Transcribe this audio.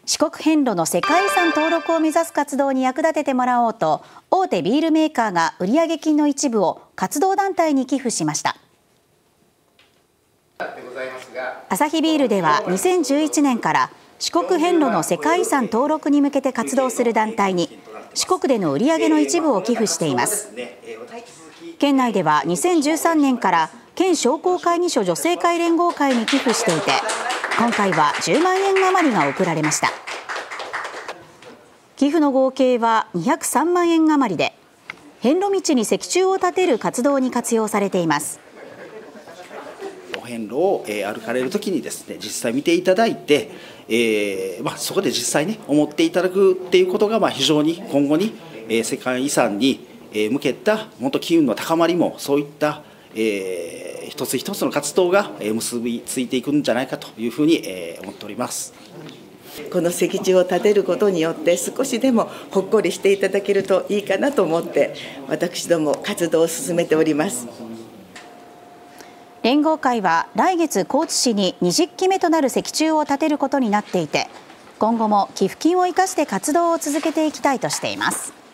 四国遍路の世界遺産登録を目指す活動に役立ててもらおうと、大手ビールメーカーが売上金の一部を活動団体に寄付しました。アサヒビールでは2011年から四国遍路の世界遺産登録に向けて活動する団体に四国での売上の一部を寄付しています。県内では2013年から県商工会議所女性会連合会に寄付していて、今回は10万円余りが贈られました。寄付の合計は203万円余りで、遍路道に石柱を立てる活動に活用されています。 遍路を歩かれるときにですね、実際見ていただいて、そこで実際ね思っていただくっていうことが非常に今後に世界遺産に向けたもっと機運の高まりもそういった一つ一つの活動が結びついていくんじゃないかというふうに思っております。 この石柱を立てることによって少しでもほっこりしていただけるといいかなと思って私ども活動を進めております。 連合会は来月高知市に20基目となる石柱を立てることになっていて、今後も寄付金を生かして活動を続けていきたいとしています。